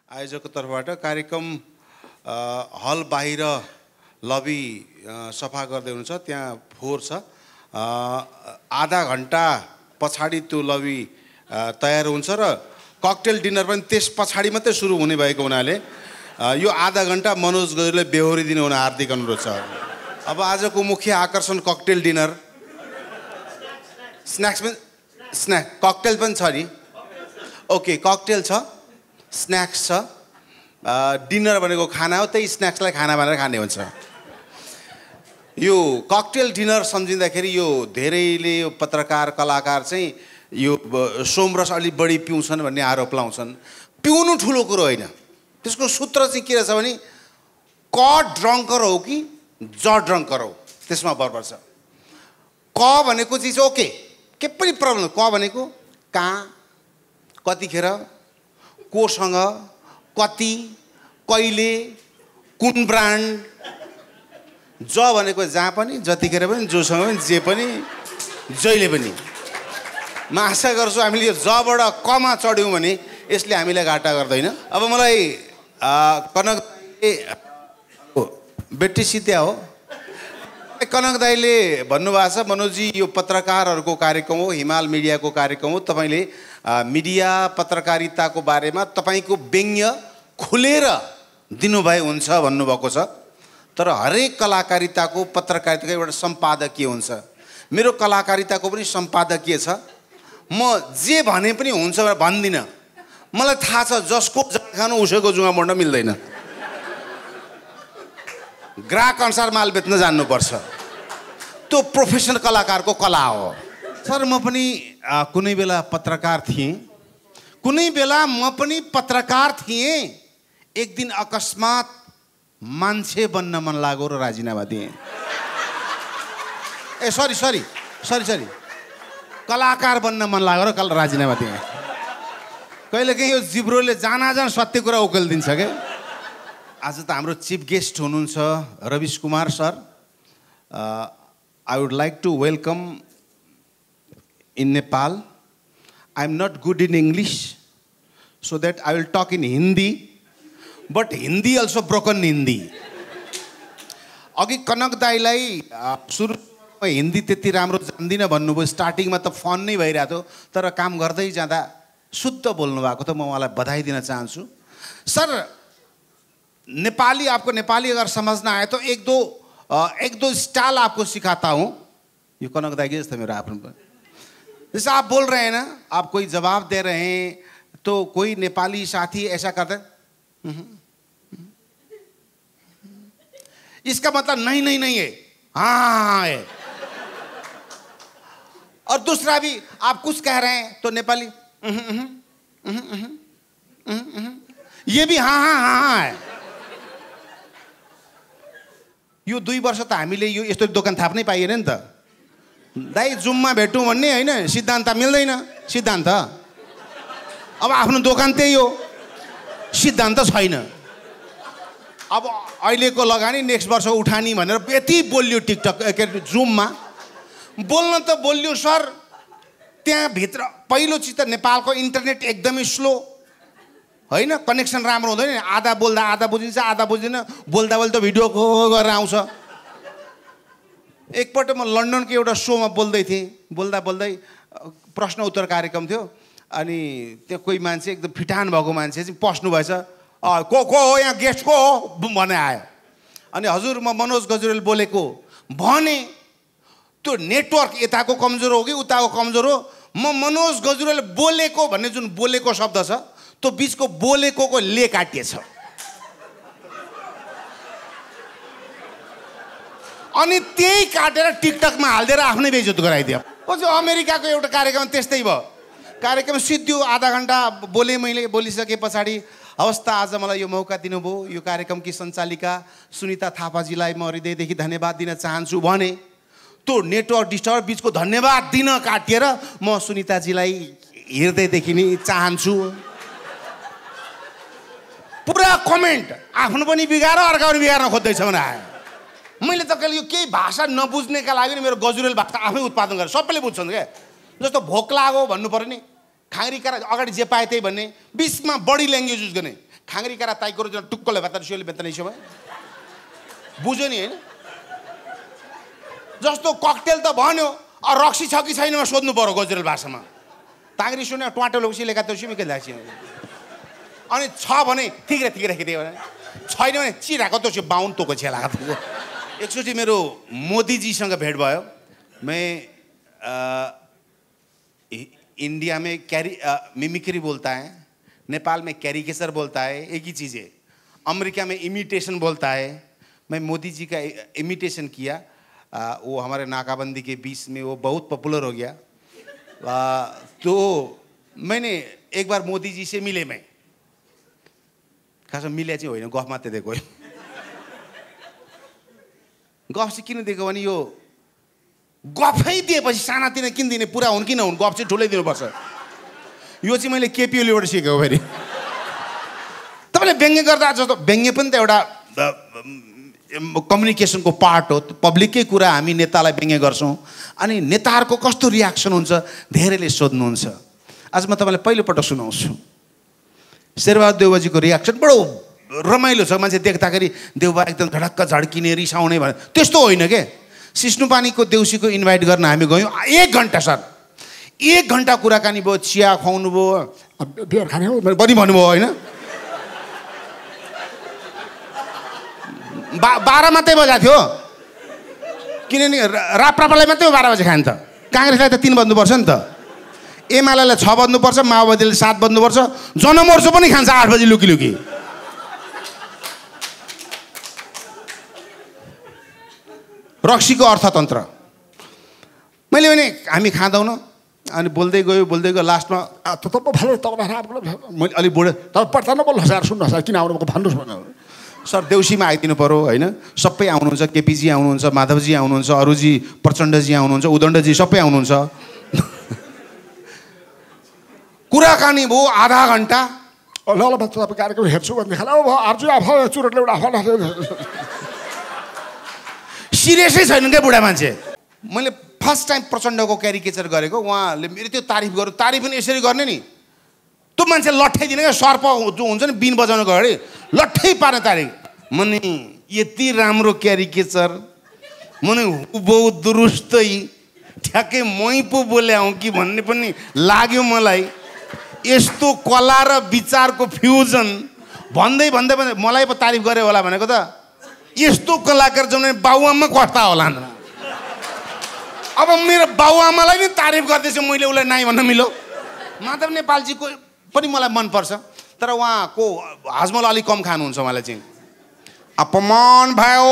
आयोजकको तर्फबाट कार्यक्रम हल बाहिर लबी सफा गर्दै हुनुहुन्छ। त्यहाँ फोहोर छ। आधा घण्टा पछाडि त्यो लबी तयार हुन्छ र ककटेल डिनर पनि त्यस पछाडि मात्रै सुरु हुने भएको हुनाले यो आधा घण्टा मनोज गजुरले बेहोरिदिनु हुन हार्दिक अनुरोध छ। अब आजको मुख्य आकर्षण ककटेल डिनर। स्न्याक ककटेल पनि छ नि? ओके, ककटेल छ, स्न्याक्स छ। डिनर भनेको खाना हो, त्यही स्न्याक्सलाई खाना भनेर खाने हुन्छ। यो ककटेल डिनर सम्झिँदाखेरि यो धेरैले यो पत्रकार कलाकार चाहिँ यो सोमरस अलि बढी पिउँछन् भन्ने आरोप लाउँछन्। पिउनु ठुलो कुरो होइन। त्यसको सूत्र चाहिँ के रहेछ भने क ड्रङ्कर हो कि ज ड्रङ्कर हो, त्यसमा भर पर्छ। क भनेको चिज ओके, के पनि प्रब्लम। क भनेको कहाँ, कतिखेर, कोसँग, कति, कहिले, कुन ब्रान्ड। ज भनेको जहाँ पनि, जतिखेर पनि, जोसँग पनि, जे पनि, जहिले पनि। म आशा गर्छु हामीले यो जबाट कमा चढ्यौँ भने यसले हामीलाई घाटा गर्दैन। अब मलाई कनक बेटी सित्या हो। कनक दाईले भन्नुभएको छ, मनोजी यो पत्रकारहरूको कार्यक्रम हो, हिमाल मिडियाको कार्यक्रम हो, तपाईँले मिडिया पत्रकारिताको बारेमा तपाईँको व्यङ्ग्य खुलेर दिनुभए हुन्छ भन्नुभएको छ। तर हरेक कलाकारिताको पत्रकारिताको एउटा सम्पादकीय हुन्छ। मेरो कलाकारिताको पनि सम्पादकीय छ। म जे भने पनि हुन्छ भन्दिनँ। मलाई थाहा छ जसको जहाँ खानु उसैको जुवा मोड्न मिल्दैन। ग्राहक अनुसार माल बेच्न जान्नुपर्छ। त्यो प्रोफेसनल कलाकारको कला हो। सर, म पनि कुनै बेला पत्रकार थिएँ। कुनै बेला म पनि पत्रकार थिएँ। एक दिन अकस्मात मान्छे बन्न मन लाग्यो र राजीनामा दिएँ। सरी कलाकार बन्न मन लाग्यो र राजीनामा दिएँ। कहिलेकाहीँ यो जिब्रोले जान सत्य कुरा उकेलिदिन्छ क्या। आज त हाम्रो चिफ गेस्ट हुनुहुन्छ Ravish Kumar sir. I would like to welcome in Nepal. I am not good in English, so that I will talk in Hindi, but Hindi also broken Hindi. अघि कनक दाईलाई सुरुमा हिन्दी त्यति राम्रो जान्दिनँ भन्नुभयो। स्टार्टिङमा त फन नै भइरहेको थियो, तर काम गर्दै जाँदा शुद्ध बोल्नु भएको त। म उहाँलाई बधाई दिन चाहन्छु। सर, नेपाली आपको नेपाली अगर समझना आए तो एक दो स्टाइल आपको सिखाता हूँ। ये कनक दाई जैसा मेरा आप जैसे आप बोल रहे हैं ना, आप कोई जवाब दे रहे हैं तो कोई नेपाली साथी ऐसा करते इसका मतलब नहीं है, हाँ है। और दूसरा भी आप कुछ कह रहे हैं तो नेपाली ये भी हाँ है। यो 2 वर्ष त हामीले यो यस्तो दोकान थाप्नै पाइएन नि त। दाइ जुममा भेटौँ भन्ने होइन, सिद्धान्त मिल्दैन। सिद्धान्त अब आफ्नो दोकान त्यही हो, सिद्धान्त छैन। अब अहिलेको लगानी नेक्स्ट वर्ष उठानी भनेर यति बोल्यो टिकटक के जुममा। बोल्न त बोल्यो सर, त्यहाँभित्र पहिलो चिज त नेपालको इन्टरनेट एकदमै स्लो होइन, कनेक्सन राम्रो हुँदैन। आधा बोल्दा आधा बुझिन्छ, आधा बुझ्दैन। बोल्दा बोल्दा भिडियो गरेर आउँछ। एकपल्ट म लन्डनको एउटा सोमा बोल्दै थिएँ। बोल्दा बोल्दै प्रश्न उत्तर कार्यक्रम थियो। अनि त्यो कोही मान्छे एकदम फिटान भएको मान्छे चाहिँ पस्नु भएछ। को हो यहाँ गेस्ट को हो भने आयो। अनि हजुर म मनोज गजुरेल बोलेको भने। त्यो नेटवर्क यताको कमजोर हो कि उताको कमजोर हो। म मनोज गजुरेल बोलेको भन्ने जुन बोलेको शब्द छ, त्यो बिचको बोलेको ले काटिएछ। अनि त्यही काटेर टिकटकमा हालिदिएर आफ्नै बेइज्जत गराइदियो। पछि अमेरिकाको एउटा कार्यक्रम त्यस्तै भयो। कार्यक्रम सिद्धियो, आधा घन्टा बोलेँ मैले। बोलिसके पछाडि हवस् त आज मलाई यो मौका दिनुभयो। यो कार्यक्रमकी सञ्चालिका सुनिता थापाजीलाई म हृदयदेखि धन्यवाद दिन चाहन्छु भने त्यो नेटवर्क डिस्टर्ब बिचको धन्यवाद दिन काटिएर म सुनिताजीलाई हृदयदेखि नै चाहन्छु। पुरा कमेन्ट आफ्नो पनि बिगाएर अर्का पनि बिगार्न खोज्दैछ भने आयो। मैले त कहिले यो केही भाषा नबुझ्नेका लागि मेरो गजुरेल भाषा आफै उत्पादन गरेँ। सबैले बुझ्छन् क्या। जस्तो भोक लाग्यो भन्नु पर्यो नि, खाङ्री कारा अगाडि जे पाए त्यही भन्ने, बिचमा बडी ल्याङ्ग्वेज युज गर्ने। खाङ्री कारा ताइकोरो जन टुक्कले भात सियोले बेतनै छ बुझ्यो नि हैन? जस्तो ककटेल त भन्यो, रक्सी छ कि छैन सोध्नु पर्यो गजरेल भाषामा। ताङ्री सुन्यो ट्वाटो लोक्सी लेखा त सिमी के लाग्छ अनि छ भने ठिक राखिदियो, छैन भने चिराको त बाउन तोको छेला। एकचोटि मेरो मोदीजीसँग भेट भयो। मैं इंडिया में मिमिक्री बोलता है, नेपाल में कैरिकेचर बोलता है, एक ही चीज़ है। अमेरिका में इमिटेशन बोलता है। मैं मोदी जी का इमिटेशन किया, वो हमारे नाकाबंदी के बीच में वो बहुत पॉपुलर हो गया। तो मैंने एक बार मोदी जी से मिले, मैं खासमा मिले चाहिँ होइन, गफ मात्रै दिएको। गफ चाहिँ किन दिएको भने यो गफै दिएपछि सानातिना किन दिने, पुरा हुन् कि नहुन्, गफ चाहिँ ठुलै दिनुपर्छ। यो चाहिँ मैले केपी ओलीबाट सिकेको फेरि। तपाईँले व्यङ्ग्य गर्दा जस्तो व्यङ्ग्य पनि त एउटा कम्युनिकेसनको पार्ट हो। पब्लिककै कुरा हामी नेतालाई व्यङ्ग्य गर्छौँ अनि नेताहरूको कस्तो रियाक्सन हुन्छ धेरैले सोध्नुहुन्छ। आज म तपाईँलाई पहिलोपटक सुनाउँछु। शेरबहादुर देउबाजीको रियाक्सन बडो रमाइलो छ। मान्छे देख्दाखेरि देउबा एकदम झडक्क झड्किने रिसाउने भने त्यस्तो होइन के। सिस्नुपानीको देउसीको इन्भाइट गर्न हामी गयौँ। 1 घन्टा सर, 1 घन्टा कुराकानी भयो, चिया खुवाउनु भयो, बियर खाने हो पनि भन्नुभयो होइन। 12 मात्रै बजा थियो, किनभने राप्रापालाई मात्रै 12 बजे खाने त। काङ्ग्रेसलाई त 3 बज्नुपर्छ नि त, एमालेलाई 6 बज्नुपर्छ, माओवादीले 7 बज्नुपर्छ, जनमोर्चो पनि खान्छ 8 बजी लुकी लुकी। रक्सीको अर्थतन्त्र मैले भने हामी खाँदैनौँ अनि बोल्दै गयो लास्टमा मैले अलिक बोल्यो तर पर्दा नबोल्नु सर, सुन्नुहोस् सर, किन आउनु भन्नुहोस् भनेर। सर देउसीमा आइदिनु पऱ्यो होइन, सबै आउनुहुन्छ, केपीजी आउनुहुन्छ, माधवजी आउनुहुन्छ, अरूजी प्रचण्डजी आउनुहुन्छ, उदण्डजी सबै आउनुहुन्छ। कुराकानी भयो आधा घन्टा। ल ल तपाईँ कार्यक्रम हेर्छु भनेदेखि अर्जु आफू चुरोटले एउटा सिरियसै छैन क्या बुढा मान्छे। मैले फर्स्ट टाइम प्रचण्डको क्यारिकेचर गरेको, उहाँले मेरो त्यो तारिफ गर्यो। तारिफ पनि यसरी गर्ने नि, त्यो मान्छे लट्ठाइदिने क्या, सर्प जो हुन्छ नि बिन बजाउनुको अगाडि लट्ठै पार्ने तारिफ। मने यति राम्रो क्यारिकेचर, मने हुबहु दुरुस्तै ठ्याक्कै मै पो बोल्याउँ कि भन्ने पनि लाग्यो मलाई। यस्तो कला र विचारको फ्युजन भन्दै मलाई पो तारिफ गरे होला भनेको त। यस्तो कलाकार जम्ने बाउआमा कस्ता होला। अब मेरो बाउआमालाई नि तारिफ गर्दैछु मैले, उसलाई नाइ भन्न मिलो। माधव नेपालजीको पनि मलाई मनपर्छ, तर उहाँको हजमल अलिक कम खानुहुन्छ। उहाँलाई चाहिँ अपमान भयो,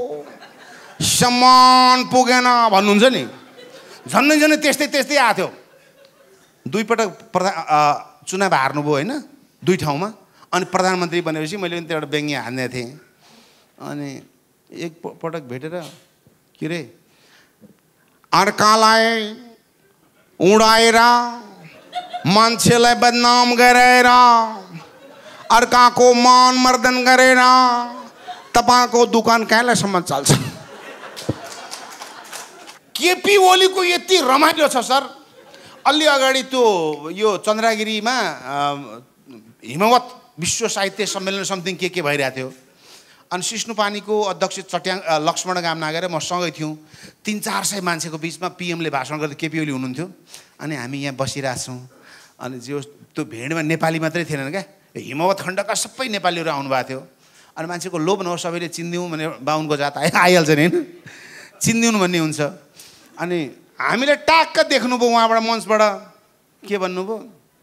सम्मान पुगेन भन्नुहुन्छ नि, झन्नै त्यस्तै आएको थियो। 2 पटक चुनाव हार्नुभयो होइन, 2 ठाउँमा। अनि प्रधानमन्त्री बनेपछि मैले पनि त्यो एउटा व्यङ्ग्य हान्ने थिएँ। अनि एक पटक भेटेर के रे अर्कालाई उडाएर मान्छेलाई बदनाम गरेर अर्काको मान मर्दन गरेर तपाईँको दुकान कहिलेसम्म चल्छ? केपी ओलीको यति रमाइलो छ सर। अलि अगाडि त्यो यो चन्द्रगिरीमा हिमवत विश्व साहित्य सम्मेलन समथिङ के भइरहेको थियो। अनि सिस्नुपानीको अध्यक्ष लक्ष्मण गामनागर म सँगै थियौँ। 300-400 मान्छेको बिचमा पीएमले भाषण गर्दै केपी ओली हुनुहुन्थ्यो। अनि हामी यहाँ बसिरहेछौँ। अनि जो त्यो भेडमा नेपाली मात्रै थिएनन् क्या, हिमवत खण्डका सबै नेपालीहरू आउनुभएको थियो। अनि मान्छेको लोभ नहोस्, सबैले चिनिदिउँ भने बाहुनको जात आइहाल्छ नि होइन, चिनिदिउँ भन्ने हुन्छ। अनि हामीले टाक्क देख्नुभयो उहाँबाट मञ्चबाट के भन्नुभयो,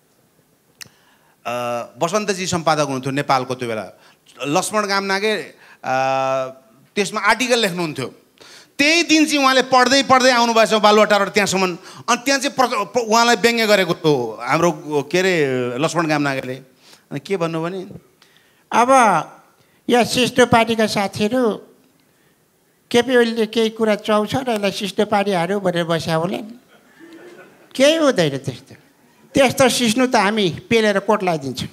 बसन्तजी सम्पादक हुनुहुन्थ्यो नेपालको त्यो बेला। लक्ष्मण गामनागे त्यसमा आर्टिकल लेख्नुहुन्थ्यो। त्यही दिन चाहिँ उहाँले पढ्दै आउनुभएछ बालुवाटारबाट त्यहाँसम्म। अनि त्यहाँ चाहिँ उहाँलाई व्यङ्ग्य गरेको थियो हाम्रो के अरे लक्ष्मण गामनागेले। अनि के भन्नु भने, अब यहाँ सिस्टो पार्टीका साथीहरू केपी ओलीले केही कुरा चाउँछ र यसलाई सिस्टो पार्टी हार्यो भनेर बस्या होला, केही हुँदैन त्यस्तो। त्यस्तो सिस्नु त हामी पेलेर कोट लगाइदिन्छौँ।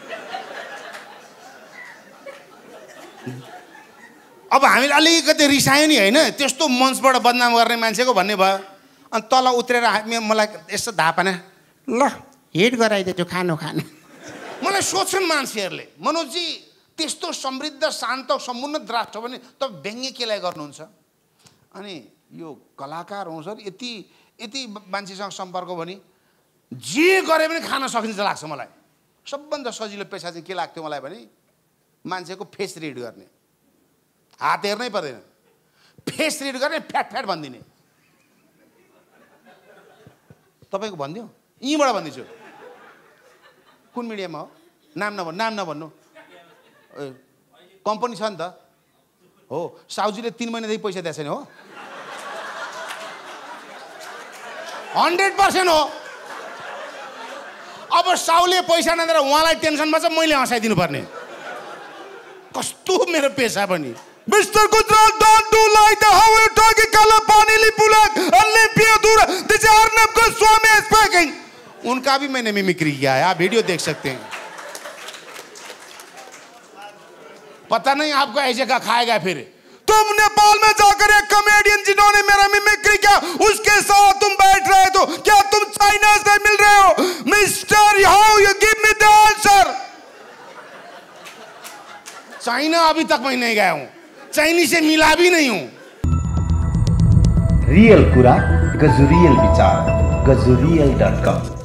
अब हामीले अलिकति रिसायो नि होइन, त्यस्तो मञ्चबाट बदनाम गर्ने मान्छेको भन्ने भयो। अनि तल उत्रेर मलाई यसो धापना, ल हिट गराइदिन्छु खानु खानु। मलाई सोध्छन् मान्छेहरूले, मनोजजी त्यस्तो समृद्ध शान्त समुन्नत राष्ट्र पनि तपाईँ व्यङ्ग्य केलाई गर्नुहुन्छ? अनि यो कलाकार हौँ सर, यति मान्छेसँग सम्पर्क भने जे गरे पनि खान सकिन्छ लाग्छ मलाई। सबभन्दा सजिलो पेसा चाहिँ के लाग्थ्यो मलाई भने मान्छेको फेस रिड गर्ने, हात हेर्नै पर्दैन, फेस रिड गर्ने, फ्याट फ्याट भनिदिने। तपाईँको भनिदियो, यहीँबाट भनिदिन्छु। कुन मिडियामा हो? नाम नभन्नु। कम्पनी छ नि त हो। साउजीले 3 महिनादेखि पैसा दिएको छैन हो। 100% हो। अब साउले पैसा नदिएर उहाँलाई टेन्सनमा छ, मैले हँसाइदिनु पर्ने। कस्तो मेरो पेसा पनि। Mr. Gujral, don't do like that. How you talking? Kala Panili Pulak, Olympia Dura. This is Arnab Goswami speaking. उनका भी मैंने मिमिक्री किया है, आप वीडियो देख सकते हैं। पता नहीं आपको ऐसे का खाएगा फिर। तुम नेपाल में जाकर एक कॉमेडियन जिन्होंने मेरा मिमिक्री किया उसके साथ तुम बैठ रहे तो क्या तुम चाइना से मिल रहे हो? Mister, how you give me the answer? China अभी तक मैं नहीं गया हूँ, चाइनीज से मिला भी नहीं हूँ। रियल कुरा, गजुरियल विचार, gazurial.com